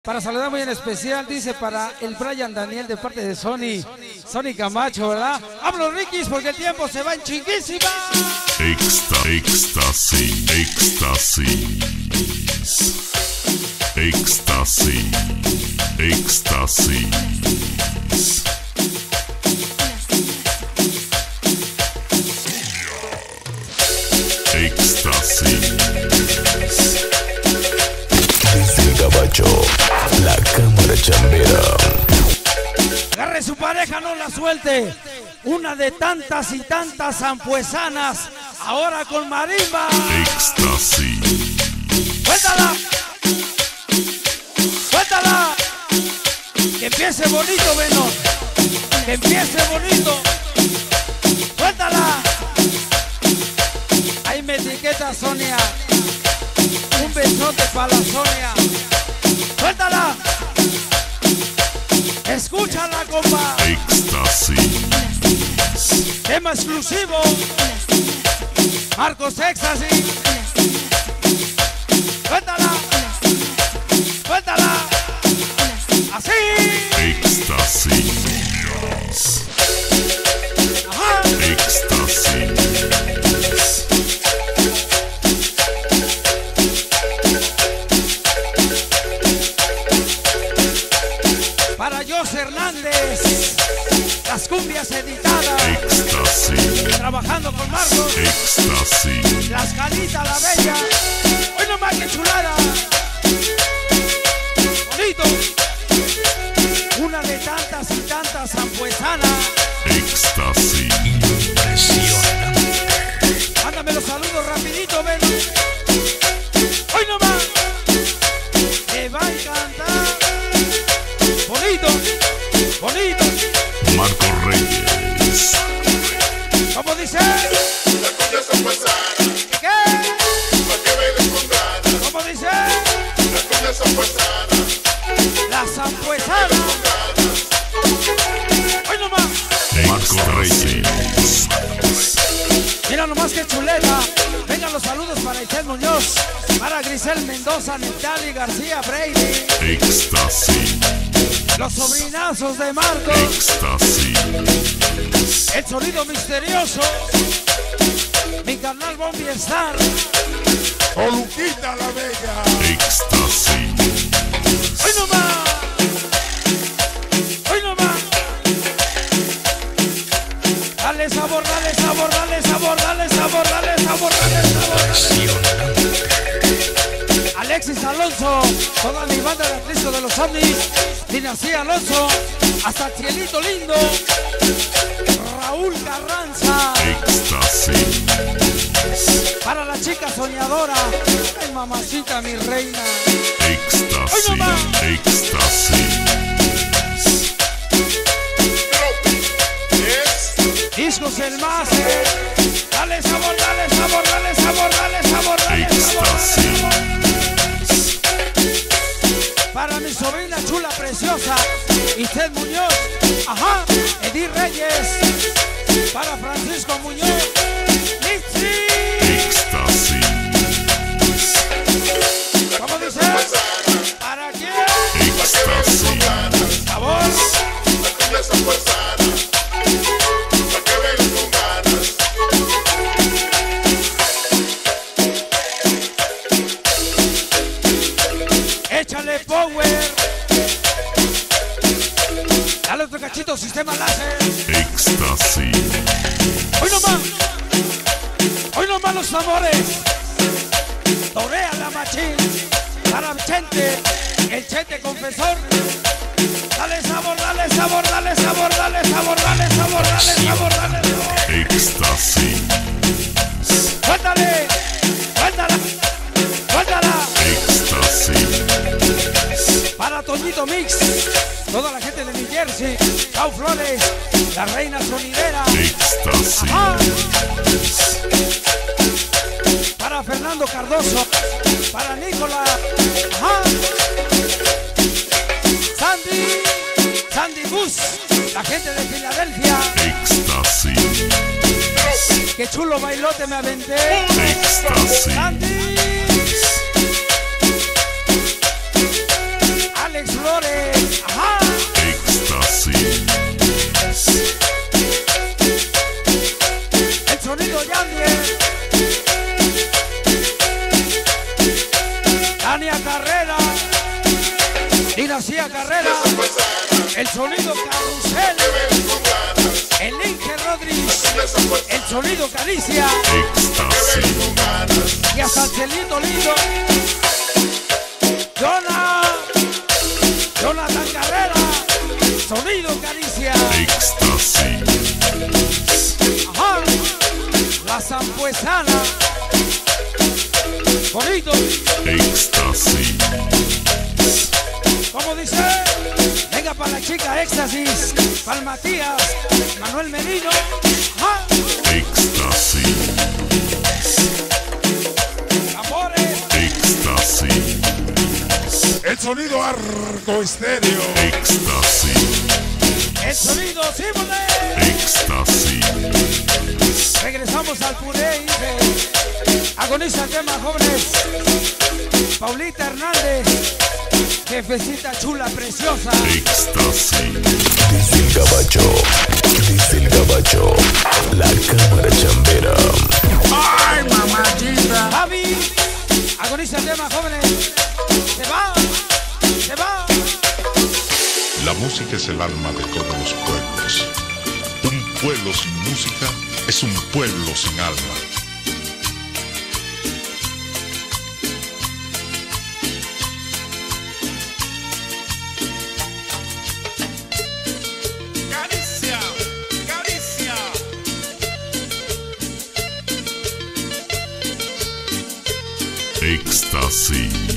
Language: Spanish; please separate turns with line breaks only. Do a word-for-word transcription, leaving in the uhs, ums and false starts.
Para saludar muy en especial, dice para el Brian Daniel de parte de Sony, Sony Camacho, ¿verdad? Hablo Rikis porque el tiempo se va en chinguísima.
Exta, éxtasis, éxtasis, éxtasis, éxtasis. Éxtasis.
Desde el Gabacho, la cámara chambera.
Agarre su pareja, no la suelte. Una de tantas y tantas zampuesanas, ahora con marimba.
Éxtasis.
¡Suéltala! ¡Suéltala! Que empiece bonito, Venom. Que empiece bonito. ¡Suéltala! Ahí me etiqueta Sonia. Un besote para la Sonia. ¡Suéltala! Escúchala, compa.
Éxtasis.
Tema exclusivo. Marcos Éxtasis. Suéltala. Suéltala. Así.
Éxtasis.
Ajá.
Éxtasis.
Para José Hernández, las cumbias editadas.
Éxtasis.
Trabajando con Marcos.
Éxtasis.
Las Calitas, la Bella. Hoy nomás que chulada. Bonito. Una de tantas y tantas zampuesanas.
Éxtasis.
Impresionante.
Mándame los saludos rapidito, ven. Hoy nomás. Te va a encantar. Bonito. Bonito.
Marco Reyes.
¿Cómo dice?
La cumbia zampuesana,
¿Qué?
pa' que bailes con ganas.
¿Cómo dice?
La cumbia zampuesana,
La zampuesana. Hoy nomás.
Marco Reyes.
Mira nomás que chuleta. Vengan los saludos para Isel Muñoz, para Grisel Mendoza, Netali García, Brady.
Éxtasis.
Los sobrinazos de Marcos.
Éxtasis.
El sonido misterioso. Mi carnal Bombi Star.
o Luquita la Bella.
Éxtasis.
Hoy nomás. Hoy nomás. Dale sabor, dale sabor, dale sabor, dale sabor, dale sabor, dale sabor.
Impresionante.
Alexis Alonso, toda mi banda de Atlisco de los Ovnis, Dinastía Alonso, hasta Cielito Lindo, Raúl Carranza,
Éxtasis.
para la chica soñadora, ay mamacita mi reina,
Éxtasis. Éxtasis.
Es
Discos El Máster, dale sabor, dale sabor, dale sabor, dale sabor, dale sabor, dale sabor. Para mi sobrina chula preciosa, Isel Muñoz, ajá, Edith Reyes, para Francisco Muñoz, Mitzi,
Éxtasis.
¿cómo dice? ¿Para quién?
Éxtasis.
Sabor,
la cumbia zampuesana, pa' que bailes con ganas.
échale power. Dale otro cachito, sistema láser.
Éxtasis.
Hoy nomás, hoy nomás los amores. Torea la machín, para Chente, el Chente confesor. Dale sabor, dale sabor, dale sabor, dale sabor, dale sabor, dale sabor, dale sabor.
Éxtasis.
Suéltale, suéltala, suéltala.
Éxtasis.
Para Toñito Mix, toda la gente de New Jersey, Pau Flores, la reina sonidera.
Éxtasis.
Ajá. Para Fernando Cardoso, para Nicolás, ajá. Sandy, Sandy Bus, la gente de Filadelfia.
Éxtasis.
Qué chulo bailote me aventé.
Éxtasis.
Sandy. Flores. Ajá.
Éxtasis.
El sonido Yandie. Tania Carrera. Dinastía Carrera. El sonido Carrusel. El Inge Rodríguez. El sonido Caricia.
Éxtasis.
Y a Sancelito lindo. Jonah. Jonathan Carrera. Sonido Caricia.
Éxtasis.
Ajá. La Zampuesana. Bonito.
Éxtasis.
¿Cómo dice? Venga para la chica Éxtasis. Para el Matías. Manuel Merino. Ajá.
Éxtasis.
Amores.
Éxtasis.
El sonido Arco Estéreo.
Éxtasis.
El sonido Simone.
Éxtasis.
Regresamos al puré, Inge. Agoniza temas jóvenes. Paulita Hernández. Jefecita chula, preciosa.
Éxtasis.
Desde el gabacho, desde el gabacho, la cámara chambera.
¡Ay, mamachita! Javi. Agoniza temas jóvenes. Se va. Se va.
La música es el alma de todos los pueblos. Un pueblo sin música es un pueblo sin alma.
Caricia, caricia.
Éxtasis.